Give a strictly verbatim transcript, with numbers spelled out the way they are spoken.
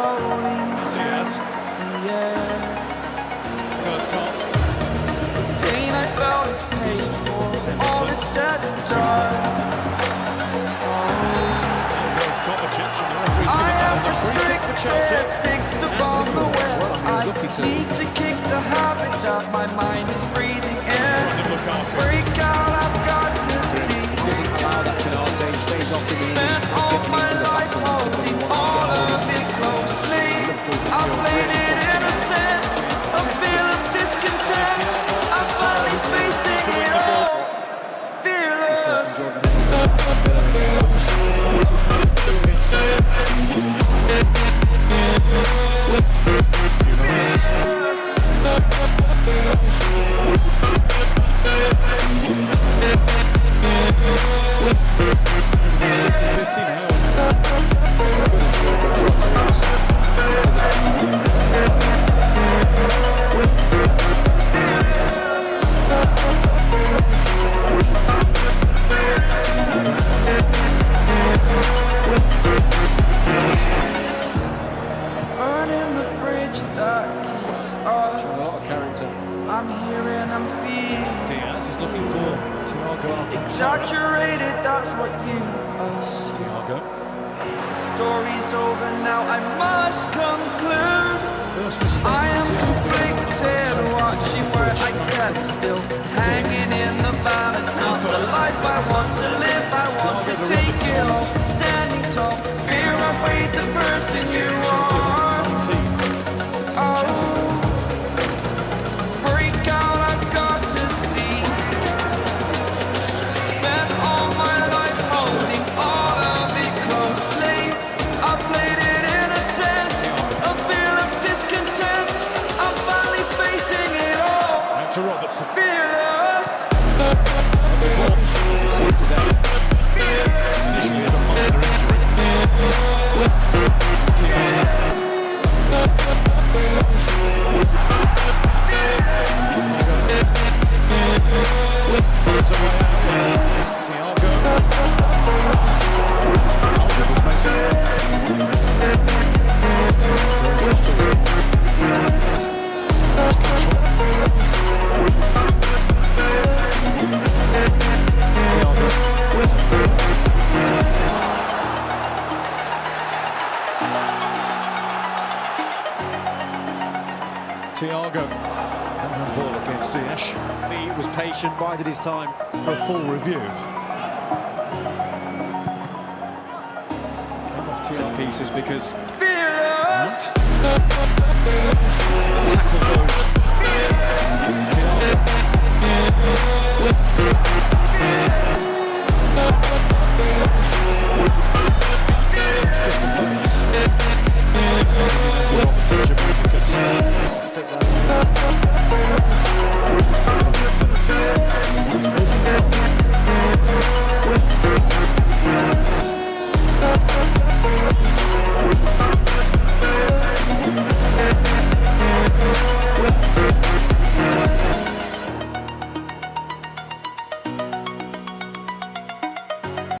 rolling through the air. First half. The pain I felt is paid for, all is said and done. I am restricted, fixed upon the web. I need to kick the habit that my mind is breathing in. Break out, I've got to see. Doesn't allow that Canate, he stays off the knees. Spent all my life holding all of it closely. I played it innocent, a feel of discontent. I'm finally facing it all, fearless. Burning the bridge that keeps us. A lot of character. I'm here and I'm feeling Diaz is looking for Thiago Alcantara. exaggerated, that's what you us. Thiago. The story's over now, I must conclude. First mistake. I am conflicted, watching where I step still, hanging in the balance. Not the life I want to live, I want to take it all. Standing tall, fear I weighed the person you are. Oh, break out, I've got to see. Spent all my life holding all of it closely. I played it innocent, a feel of discontent. I'm finally facing it all, Back to Robertson. fearless. See today. Initially as a minor injury. It's a way out. Thiago. Alfred was missing. It's too very short to it. It's control. Thiago. Thiago. And ball against Ziyech. He was patient, bided his time. For a full review. Came off Set Thiago. pieces because Fearless. Tackle goes. Thiago.